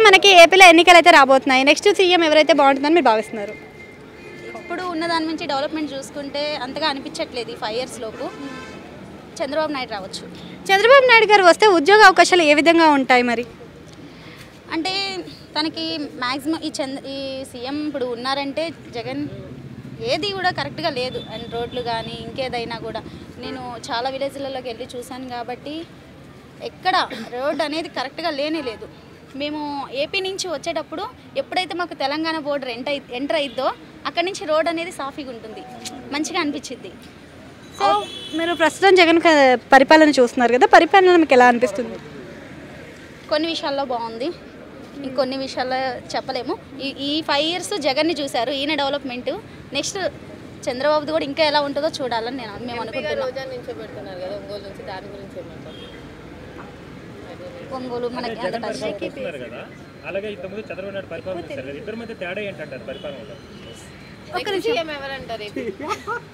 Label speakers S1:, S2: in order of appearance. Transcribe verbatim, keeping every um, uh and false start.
S1: మనకి ఏపీలో ఎన్నికలు అయితే రాబోతున్నాయి. నెక్స్ట్ సీఎం ఎవరైతే బాగుంటుందని మీరు భావిస్తున్నారు?
S2: ఇప్పుడు ఉన్న దాని నుంచి డెవలప్మెంట్ చూసుకుంటే అంతగా అనిపించట్లేదు. ఈ ఫైవ్ ఇయర్స్ లోపు చంద్రబాబు నాయుడు రావచ్చు.
S1: చంద్రబాబు నాయుడు గారు వస్తే ఉద్యోగ అవకాశాలు ఏ విధంగా ఉంటాయి మరి?
S2: అంటే తనకి మ్యాక్సిమం ఈ చంద్ర ఈ సీఎం ఇప్పుడు ఉన్నారంటే జగన్ ఏది కూడా కరెక్ట్గా లేదు. అండ్ రోడ్లు కానీ ఇంకేదైనా కూడా నేను చాలా విలేజ్లలోకి వెళ్ళి చూశాను కాబట్టి ఎక్కడ రోడ్ అనేది కరెక్ట్గా లేనే లేదు. మేము ఏపీ నుంచి వచ్చేటప్పుడు ఎప్పుడైతే మాకు తెలంగాణ బోర్డర్ ఎంటర్ ఎంటర్ అయిద్దో అక్కడి నుంచి రోడ్ అనేది సాఫీగా ఉంటుంది, మంచిగా అనిపించింది.
S1: సో మీరు ప్రస్తుతం జగన్ పరిపాలన చూస్తున్నారు కదా, పరిపాలన మీకు ఎలా అనిపిస్తుంది?
S2: కొన్ని విషయాల్లో బాగుంది, ఇంకొన్ని విషయాల్లో చెప్పలేము. ఈ ఈ ఫైవ్ ఇయర్స్ జగన్ని చూశారు, ఈయన డెవలప్మెంట్. నెక్స్ట్ చంద్రబాబుది కూడా ఇంకా ఎలా ఉంటుందో చూడాలని నేను మేము అనుకుంటున్నాం. ఒంగోలు మనకి
S3: అలాగే ఇంతకుముందు చంద్రబాబు నాయుడు పరిపాలన ఇద్దరి మధ్య తేడా ఏంటంటారు పరిపాలనలో?
S2: ఒక నిమిషం